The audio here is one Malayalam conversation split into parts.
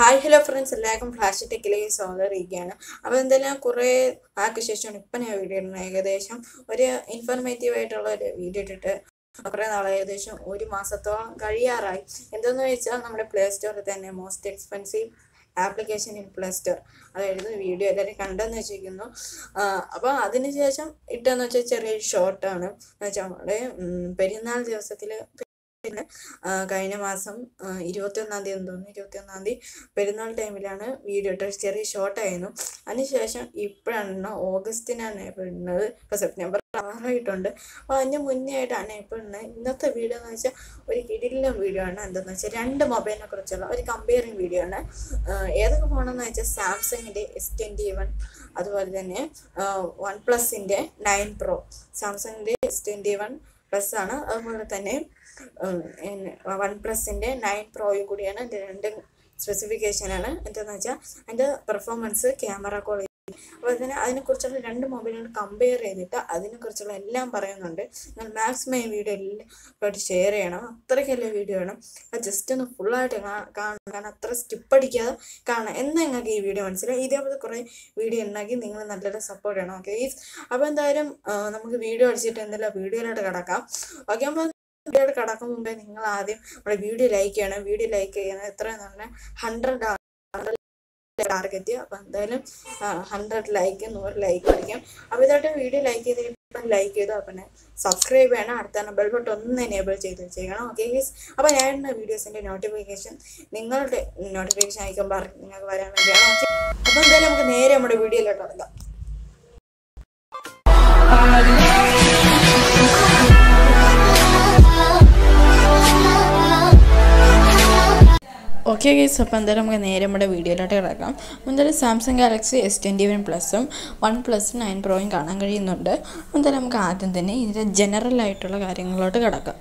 ഹായ് ഹലോ ഫ്രണ്ട്സ്, എല്ലാവർക്കും ഫ്ലാഷ് ടെക്കിലേക്ക് സ്വാഗതം ചെയ്യുകയാണ്. അപ്പോൾ എന്തായാലും കുറേ ആൾക്ക് ശേഷമാണ് ഇപ്പം ഞാൻ വീഡിയോ ഇടുന്നത്. ഏകദേശം ഒരു ഇൻഫോർമേറ്റീവ് ആയിട്ടുള്ള ഒരു വീഡിയോ ഇട്ടിട്ട് കുറേ നാളെ ഏകദേശം ഒരു മാസത്തോളം കഴിയാറായി. എന്തെന്ന് വെച്ചാൽ നമ്മുടെ പ്ലേ സ്റ്റോറിൽ തന്നെ most expensive application in play store അതായിരുന്നു വീഡിയോ എല്ലാവരും കണ്ടെന്ന് വെച്ചിരിക്കുന്നു. അപ്പോൾ അതിനുശേഷം ഇട്ടെന്ന് വെച്ചാൽ ചെറിയൊരു ഷോർട്ടാണ്. എന്ന് വെച്ചാൽ നമ്മുടെ പെരുന്നാൾ ദിവസത്തിൽ പിന്നെ കഴിഞ്ഞ മാസം 21-ാം തീയതി തോന്നുന്നു, 21-ാം തീയതി പെരുന്നാൾ ടൈമിലാണ് വീഡിയോ ഇട്ടത്. ചെറിയ ഷോർട്ടായിരുന്നു. അതിനുശേഷം ഇപ്പോഴാണ് ഓഗസ്റ്റിനാണ് ഇപ്പോൾ ഇടുന്നത്. ഇപ്പോൾ സെപ്റ്റംബർ ആറായിട്ടുണ്ട്. അപ്പോൾ അതിന് മുന്നേ ആയിട്ടാണ് ഇപ്പോൾ ഇടുന്നത്. ഇന്നത്തെ വീഡിയോ എന്ന് വെച്ചാൽ ഒരു കിടിലൻ വീഡിയോ ആണ്. എന്താണെന്ന് വെച്ചാൽ രണ്ട് മൊബൈലിനെ കുറിച്ചുള്ള ഒരു കമ്പയറിങ് വീഡിയോ ആണ്. ഏതൊക്കെ ഫോണെന്ന് വെച്ചാൽ സാംസങ്ങിൻ്റെ S21, അതുപോലെ തന്നെ OnePlusൻ്റെ 9 Pro. സാംസങ്ങിൻ്റെ S21 പ്ലസ് ആണ്, അതുപോലെ തന്നെ OnePlusൻ്റെ 9 Proയും കൂടിയാണ്. രണ്ട് സ്പെസിഫിക്കേഷനാണ്. എന്താണെന്ന് വെച്ചാൽ അതിൻ്റെ പെർഫോമൻസ്, ക്യാമറ ക്വാളിറ്റി, അതുപോലെ തന്നെ അതിനെക്കുറിച്ചുള്ള രണ്ട് മൊബൈലുകൾ കമ്പയർ ചെയ്തിട്ട് അതിനെക്കുറിച്ചുള്ള എല്ലാം പറയുന്നുണ്ട്. നിങ്ങൾ മാക്സിമം ഈ വീഡിയോ എല്ലാവരും ഷെയർ ചെയ്യണം. അത്രയ്ക്കല്ല വീഡിയോ വേണം. അത് ജസ്റ്റ് ഒന്ന് ഫുള്ളായിട്ട് കാണാൻ, അത്ര സ്കിപ്പടിക്കാതെ കാണാം. എന്നാൽ നിങ്ങൾക്ക് ഈ വീഡിയോ മനസ്സിലായി. ഇതേപോലെ കുറേ വീഡിയോ ഉണ്ടെങ്കിൽ നിങ്ങൾ നല്ലൊരു സപ്പോർട്ട് ചെയ്യണം. ഓക്കെ, അപ്പോൾ എന്തായാലും നമുക്ക് വീഡിയോ അടിച്ചിട്ട് എന്തെല്ലാം വീഡിയോയിലോട്ട് കിടക്കാം. ഓക്കെ, അപ്പോൾ വീഡിയോയുടെ കിടക്കും മുമ്പേ നിങ്ങൾ ആദ്യം നമ്മുടെ വീഡിയോ ലൈക്ക് ചെയ്യണം. വീഡിയോ ലൈക്ക് ചെയ്യണം. എത്രയെന്ന് പറഞ്ഞാൽ 100 ടാർഗറ്റ്. അപ്പോൾ എന്തായാലും 100 ലൈക്ക്, 100 ലൈക്ക് അടിക്കാം. അപ്പോൾ ഇതായിട്ട് വീഡിയോ ലൈക്ക് ചെയ്തിട്ട് ലൈക്ക് ചെയ്തു. പിന്നെ സബ്സ്ക്രൈബ് ചെയ്യണം. അടുത്താണ് ബെൽ ബട്ടൺ ഒന്ന് എനേബിൾ ചെയ്ത് വെച്ചേക്കണം. ഓക്കെ ഗൈസ്, അപ്പോൾ ഞാൻ ഇടുന്ന വീഡിയോസിൻ്റെ നോട്ടിഫിക്കേഷൻ നിങ്ങളുടെ നോട്ടിഫിക്കേഷൻ അയക്കുമ്പോൾ നിങ്ങൾക്ക് വരാൻ വേണ്ടിയാണ്. ഓക്കെ, അപ്പോൾ എന്തായാലും നമുക്ക് നേരെ നമ്മുടെ വീഡിയോയിലോട്ട് ഇറങ്ങാം. ഓക്കെ ഗൈസ്, അപ്പോൾ എന്തായാലും നമുക്ക് നേരെ നമ്മുടെ വീഡിയോയിലോട്ട് കിടക്കാം. എന്തായാലും സാംസങ് ഗാലക്സി S21 പ്ലസും OnePlus 9 Proയും കാണാൻ കഴിയുന്നുണ്ട്. എന്തായാലും നമുക്ക് ആദ്യം തന്നെ ഇതിൻ്റെ ജനറൽ ആയിട്ടുള്ള കാര്യങ്ങളിലോട്ട് കിടക്കാം.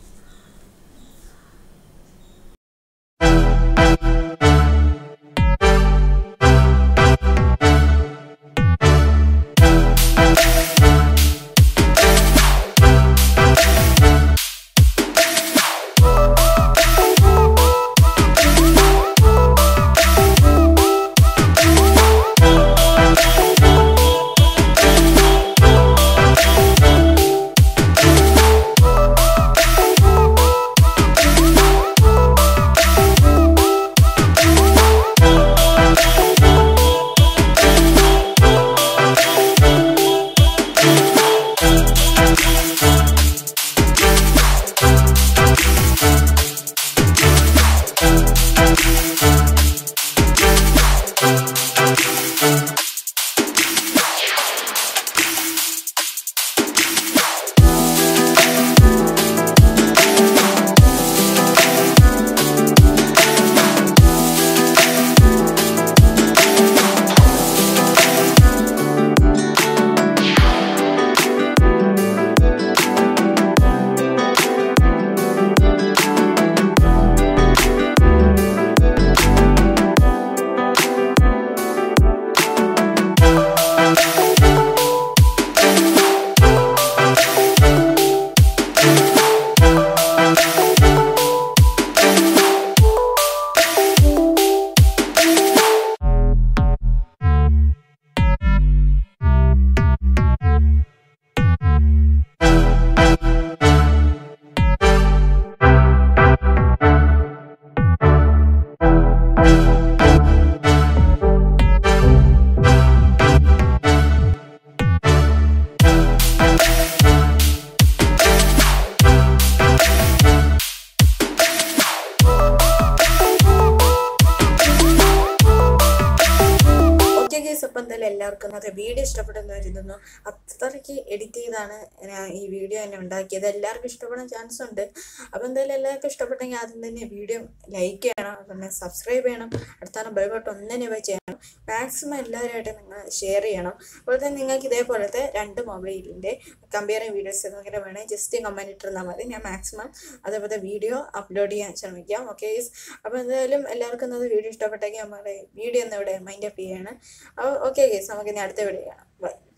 അപ്പം എന്തായാലും എല്ലാവർക്കും അത് വീഡിയോ ഇഷ്ടപ്പെടുന്നു കരുതുന്നു. അത്രയ്ക്ക് എഡിറ്റ് ചെയ്താണ് ഞാൻ ഈ വീഡിയോ തന്നെ ഉണ്ടാക്കിയത്. എല്ലാവർക്കും ഇഷ്ടപ്പെടാൻ ചാൻസ് ഉണ്ട്. അപ്പോൾ എന്തായാലും എല്ലാവർക്കും ഇഷ്ടപ്പെട്ടെങ്കിൽ ആദ്യം തന്നെ വീഡിയോ ലൈക്ക് ചെയ്യണം, പിന്നെ സബ്സ്ക്രൈബ് ചെയ്യണം, അടുത്താണ് ബെൽ ബട്ടൺ ഒന്നിനെ ചെയ്യണം. മാക്സിമം എല്ലാവരുമായിട്ട് നിങ്ങൾ ഷെയർ ചെയ്യണം. അതുപോലെ തന്നെ നിങ്ങൾക്ക് ഇതേപോലത്തെ രണ്ട് മൊബൈലിൻ്റെ കമ്പയറിങ് വീഡിയോസ് എന്തെങ്കിലും വേണമെങ്കിൽ ജസ്റ്റ് കമൻറ്റ് ഇട്ടിരുന്നാൽ മതി. ഞാൻ മാക്സിമം അതേപോലെ വീഡിയോ അപ്ലോഡ് ചെയ്യാൻ ശ്രമിക്കാം. ഓക്കെ, അപ്പോൾ എന്തായാലും എല്ലാവർക്കും ഇന്നത് വീഡിയോ ഇഷ്ടപ്പെട്ടെങ്കിൽ നമ്മുടെ വീഡിയോ ഒന്ന് ഇവിടെ മൈൻഡ് അപ്പ് ചെയ്യാണ്. ഓക്കെ ഗൈസ്, നമുക്ക് ഇനി അടുത്ത വീഡിയോ കാണാം. ബൈ.